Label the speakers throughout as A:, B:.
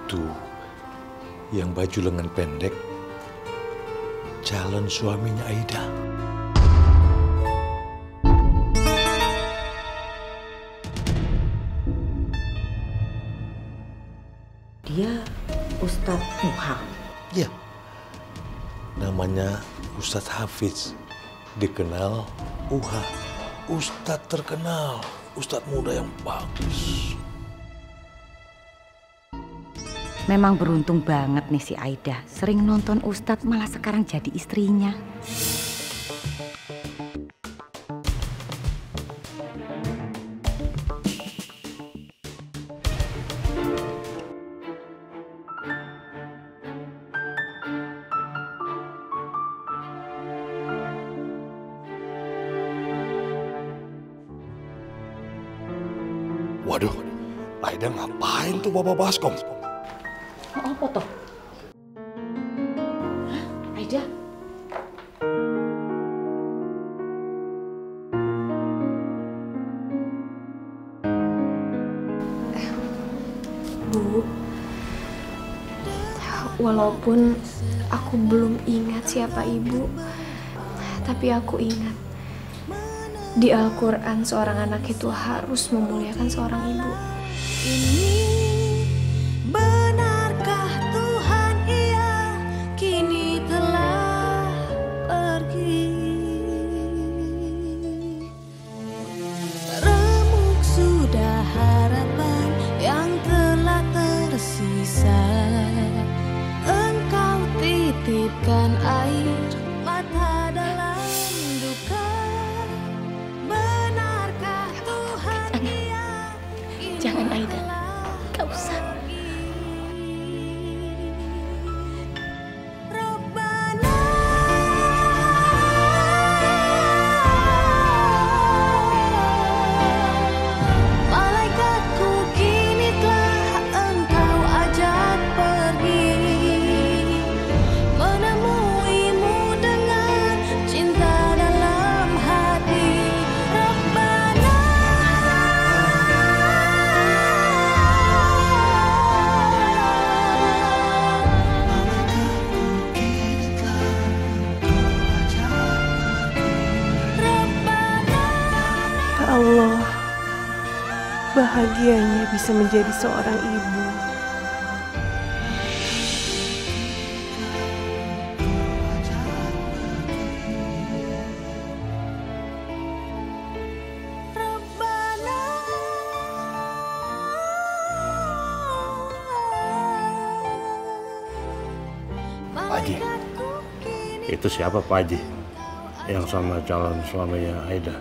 A: itu yang baju lengan pendek calon suaminya Aida.
B: Dia Ustadz Muha.
A: Ya, namanya Ustadz Hafiz, dikenal Uha, Ustadz terkenal, Ustadz muda yang bagus.
B: Memang beruntung banget nih si Aida, sering nonton Ustadz malah sekarang jadi istrinya.
A: Waduh, Aida ngapain tuh bawa baskom?
B: Oh, apa toh? Aida?
C: Bu, walaupun aku belum ingat siapa ibu, tapi aku ingat di Al-Quran seorang anak itu harus memuliakan seorang ibu.
D: Ini benarkah Tuhan ia kini telah pergi? Remuk sudah harapan yang telah tersisa. Engkau titipkan air mata dalam duka. Benarkah Tuhan ia
C: Jangan Aida, gak usah.
D: Malaikatku kini telah engkau ajak pergi, menemuimu dengan cinta dalam hati. Rabbana,
E: Ya Allah, bahagianya bisa menjadi seorang ibu.
F: Pak Haji, itu siapa Pak Haji? Yang sama calon suaminya Aida?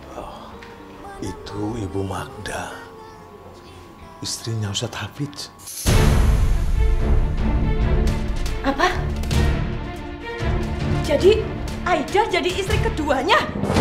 A: Itu Ibu Magda, istrinya Ustadz Hafiz.
E: Apa? Jadi Aida jadi istri keduanya?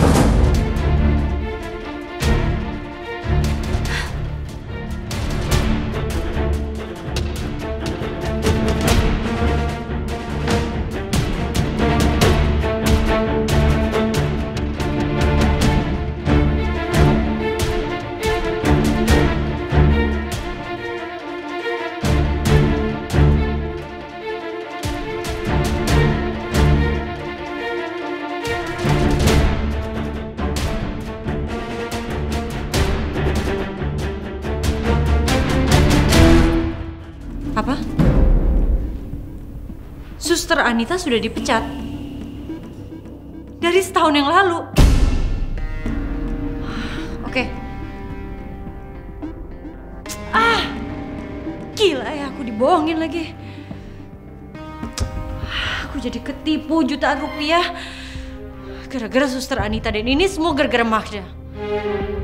G: Apa? Suster Anita sudah dipecat? Dari setahun yang lalu? Oke. Gila ya, aku dibohongin lagi. Aku jadi ketipu jutaan rupiah. Gara-gara Suster Anita, dan ini semua gara-gara Magda.